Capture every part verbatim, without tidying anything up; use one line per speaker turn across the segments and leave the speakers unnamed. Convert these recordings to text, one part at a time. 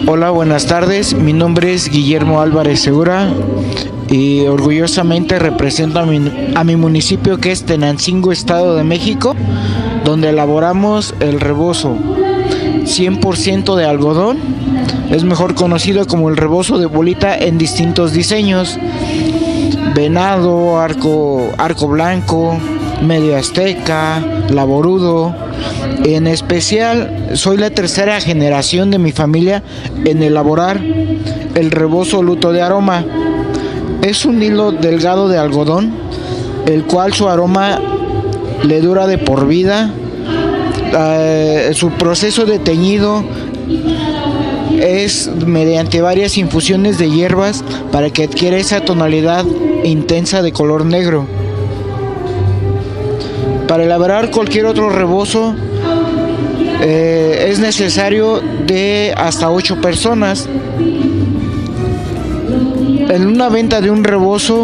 Hola, buenas tardes. Mi nombre es Guillermo Álvarez Segura y orgullosamente represento a mi, a mi municipio, que es Tenancingo, Estado de México, donde elaboramos el rebozo cien por ciento de algodón. Es mejor conocido como el rebozo de bolita en distintos diseños: venado, arco, arco blanco, medio azteca, laborudo. En especial, soy la tercera generación de mi familia en elaborar el rebozo luto de aroma. Es un hilo delgado de algodón, el cual su aroma le dura de por vida. Uh, su proceso de teñido es mediante varias infusiones de hierbas para que adquiera esa tonalidad intensa de color negro. Para elaborar cualquier otro rebozo eh, es necesario de hasta ocho personas. En una venta de un rebozo,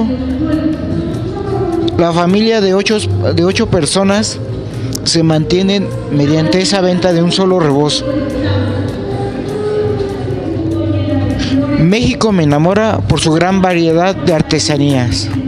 la familia de ocho, de ocho personas se mantienen mediante esa venta de un solo rebozo. México me enamora por su gran variedad de artesanías.